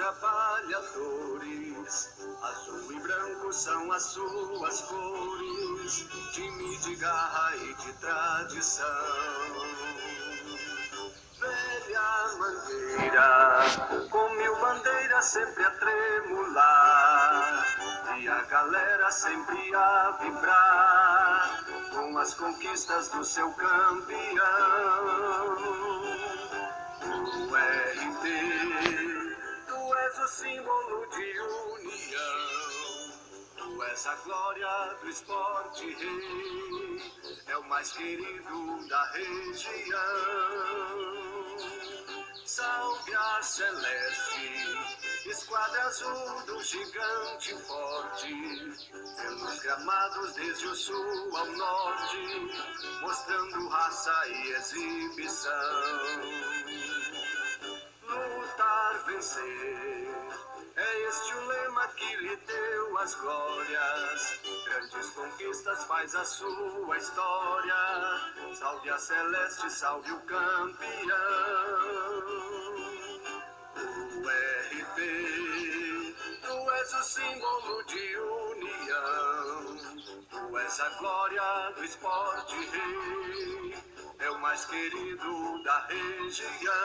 trabalhadores. Azul e branco são as suas cores, time de garra e de tradição. Velha mangueira, com 1000 bandeiras sempre a tremular, e a galera sempre a vibrar com as conquistas do seu campeão. O RT, tu és o símbolo de união, tu és a glória do esporte rei, é o mais querido da região. Salve a Celeste, esquadra azul do gigante forte, pelos gramados desde o sul ao norte, mostrando raça e exibição. Lutar, vencer, é este o lema que lhe deu as glórias. Grandes conquistas faz a sua história. Salve a Celeste, salve o campeão. O RT, tu és o símbolo de união, tu és a glória do esporte rei, é o mais querido da região.